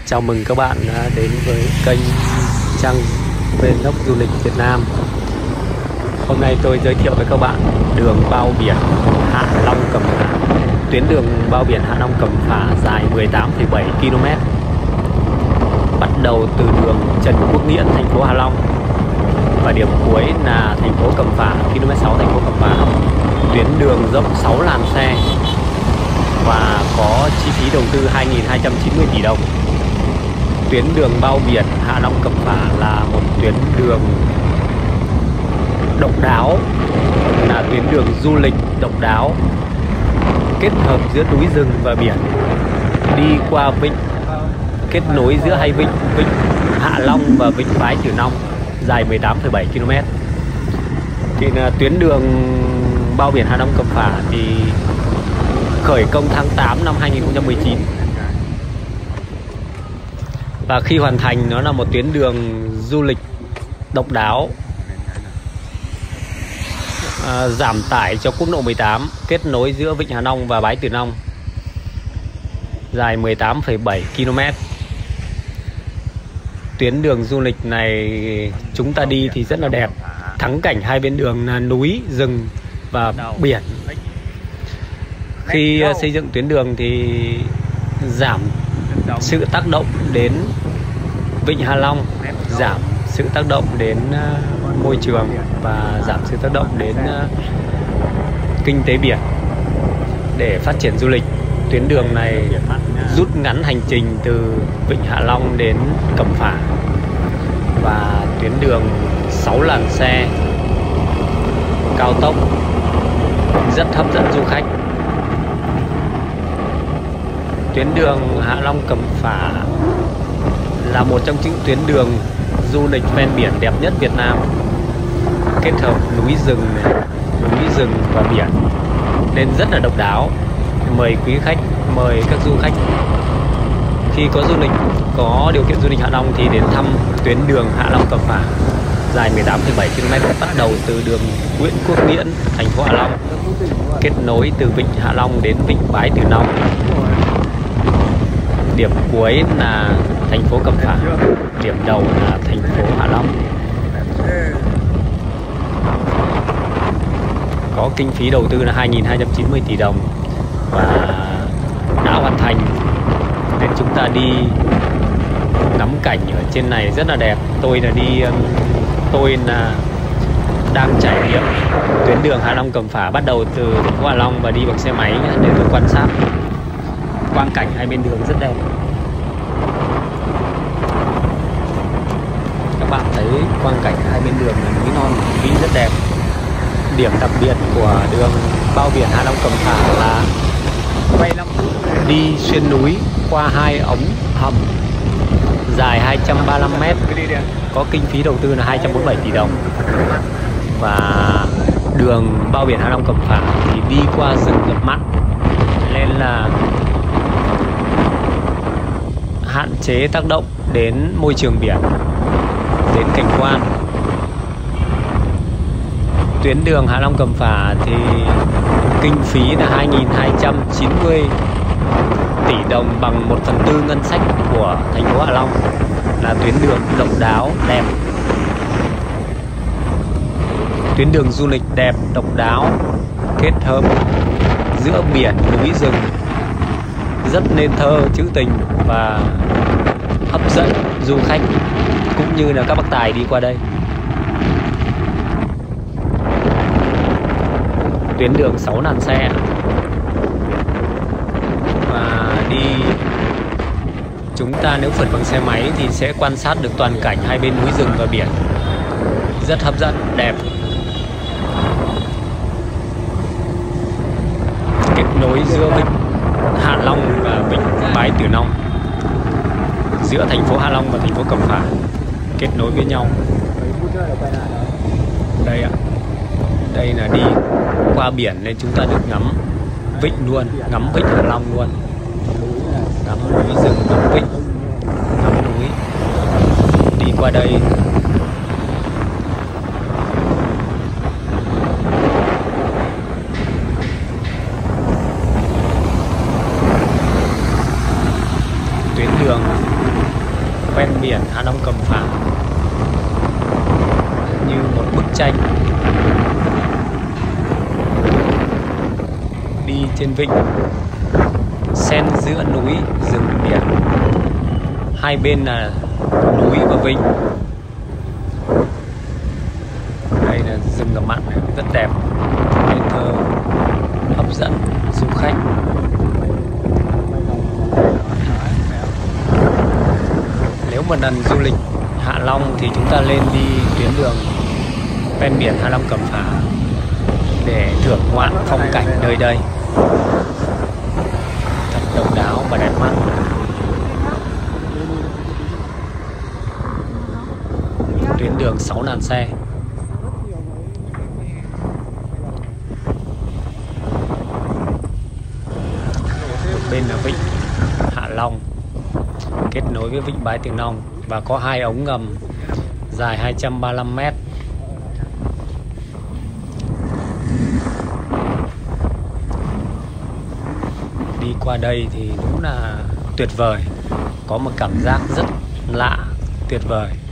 Chào mừng các bạn đã đến với kênh trang Vlog du lịch Việt Nam. Hôm nay tôi giới thiệu với các bạn đường bao biển Hạ Long Cẩm Phả. Tuyến đường bao biển Hạ Long Cẩm Phả dài 18,7 km, bắt đầu từ đường Trần Quốc Nghĩễn, thành phố Hạ Long, và điểm cuối là thành phố Cẩm Phả, km 6 thành phố Cẩm Phả. Tuyến đường rộng 6 làn xe và có chi phí đầu tư 2.290 tỷ đồng. Tuyến đường bao biển Hạ Long Cẩm Phả là một tuyến đường độc đáo, là tuyến đường du lịch độc đáo, kết hợp giữa núi rừng và biển, đi qua vịnh, kết nối giữa hai vịnh, vịnh Hạ Long và vịnh Bái Tử Long, dài 18,7 km. Thì là tuyến đường bao biển Hạ Long Cẩm Phả thì khởi công tháng 8 năm 2019. Và khi hoàn thành, nó là một tuyến đường du lịch độc đáo, giảm tải cho quốc lộ 18, kết nối giữa vịnh Hạ Long và Bái Tử Long, dài 18,7 km. Tuyến đường du lịch này chúng ta đi thì rất là đẹp, thắng cảnh hai bên đường là núi, rừng và biển. Khi xây dựng tuyến đường thì giảm sự tác động đến vịnh Hạ Long, giảm sự tác động đến môi trường và giảm sự tác động đến kinh tế biển. Để phát triển du lịch, tuyến đường này rút ngắn hành trình từ vịnh Hạ Long đến Cẩm Phả, và tuyến đường 6 làn xe cao tốc rất hấp dẫn du khách. Tuyến đường Hạ Long Cẩm Phả là một trong những tuyến đường du lịch ven biển đẹp nhất Việt Nam, kết hợp núi rừng và biển nên rất là độc đáo. Mời quý khách, mời các du khách khi có du lịch, có điều kiện du lịch Hạ Long thì đến thăm tuyến đường Hạ Long Cẩm Phả dài 18,7 km, bắt đầu từ đường Nguyễn Quốc Nghĩễn, thành phố Hạ Long, kết nối từ vịnh Hạ Long đến vịnh Bái Tử Long. Điểm cuối là thành phố Cẩm Phả, điểm đầu là thành phố Hạ Long. Có kinh phí đầu tư là 2.290 tỷ đồng và đã hoàn thành, nên chúng ta đi ngắm cảnh ở trên này rất là đẹp. Tôi là đang trải nghiệm tuyến đường Hạ Long Cẩm Phả, bắt đầu từ thành phố Hạ Long và đi bằng xe máy để tôi quan sát quang cảnh hai bên đường rất đẹp. Các bạn thấy quang cảnh hai bên đường là núi non vĩ rất đẹp. Điểm đặc biệt của đường bao biển Hạ Long Cẩm Phả là đi xuyên núi qua hai ống hầm dài 235 m, có kinh phí đầu tư là 247 tỷ đồng. Và đường bao biển Hạ Long Cẩm Phả thì đi qua rừng ngập mặn nên là hạn chế tác động đến môi trường biển, đến cảnh quan. Tuyến đường Hạ Long Cẩm Phả thì kinh phí là 2.290 tỷ đồng, bằng 1/4 ngân sách của thành phố Hạ Long. Là tuyến đường độc đáo đẹp, tuyến đường du lịch đẹp độc đáo, kết hợp giữa biển, núi, rừng, rất nên thơ, trữ tình và hấp dẫn du khách cũng như là các bác tài đi qua đây. Tuyến đường 6 làn xe và đi, chúng ta nếu phượt bằng xe máy thì sẽ quan sát được toàn cảnh hai bên núi rừng và biển, rất hấp dẫn, đẹp. Kết nối giữa vịnh Hạ Long và vịnh Bái Tử Long, giữa thành phố Hạ Long và thành phố Cẩm Phả kết nối với nhau. Đây ạ, đây là đi qua biển nên chúng ta được ngắm vịnh luôn, ngắm vịnh Hạ Long luôn, ngắm núi rừng, ngắm vịnh, ngắm núi. Đi qua đây tuyến đường ven biển Hạ Long Cẩm Phả như một bức tranh đi trên vịnh xen giữa núi rừng biển, hai bên là núi và vịnh. Đây là rừng ngập mặn rất đẹp, nên thơ hấp dẫn du khách. Nếu một lần du lịch Hạ Long thì chúng ta lên đi tuyến đường ven biển Hạ Long Cẩm Phả để thưởng ngoạn phong cảnh nơi đây. Thật độc đáo và đẹp mắt. Tuyến đường 6 làn xe. Một bên là vịnh Hạ Long kết nối với vịnh Bái Tiền Long và có 2 ống ngầm dài 235 m. Đi qua đây thì đúng là tuyệt vời, có một cảm giác rất lạ, tuyệt vời.